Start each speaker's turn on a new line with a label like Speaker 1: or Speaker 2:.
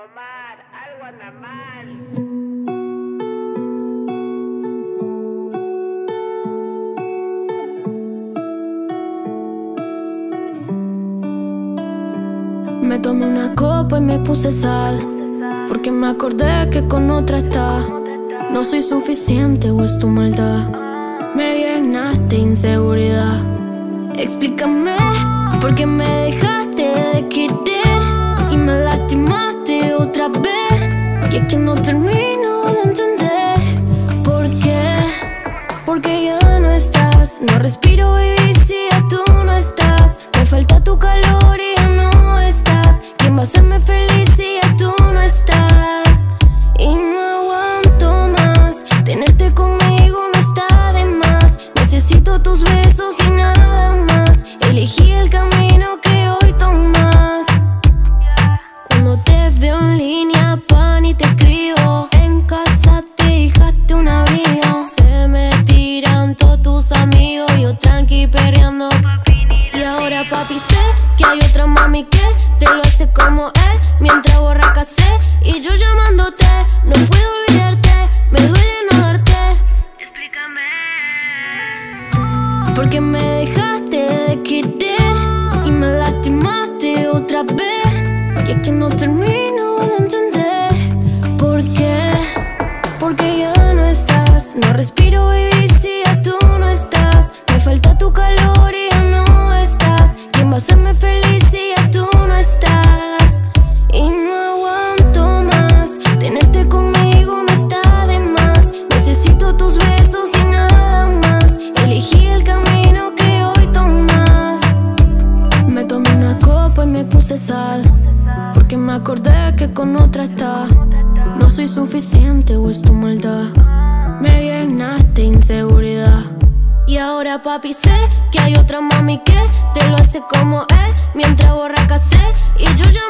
Speaker 1: Omar, algo anda mal.
Speaker 2: Me tomé una copa y me puse sal, porque me acordé que con otra está. No soy suficiente o es tu maldad. Me llenaste de inseguridad. Explícame por qué me dejaste de querer y me lastimaste otra vez. Y es que no termino de entender por qué. Porque ya no estás. No respiro, baby, si ya tú no estás. Me falta tu calor y ya no estás. ¿Quién va a hacerme feliz si ya tú no estás? Y no aguanto más. Tenerte conmigo no está de más. Necesito tus besos y nada más. Elegí el camino que hoy tomas. Cuando te veo en línea, pan y te escribo. En casa te dejaste un abrigo. Se me tiran todos tus amigos, yo tranqui perreando. Y ahora papi sé que hay otra mami que te lo hace como él, mientras borraca sé. Y yo llamándote, no puedo olvidarte. Me duele no darte. Explícame porque me dejaste de querer y me lastimaste otra vez. Y es que no termino de entender por qué. Porque ya no estás. No respiro, baby, si ya tú no estás. Me falta tu calor y ya no estás. ¿Quién va a hacerme feliz si ya tú no estás? Y no aguanto más. Tenerte conmigo no está de más. Necesito tus besos y nada más. Elegí el camino que hoy tomas. Me tomé una copa y me puse sal, porque me acordé que con otra está. No soy suficiente o es tu maldad. Me llenaste de inseguridad. Y ahora papi sé que hay otra mami que te lo hace como él, mientras borraca sé. Y yo ya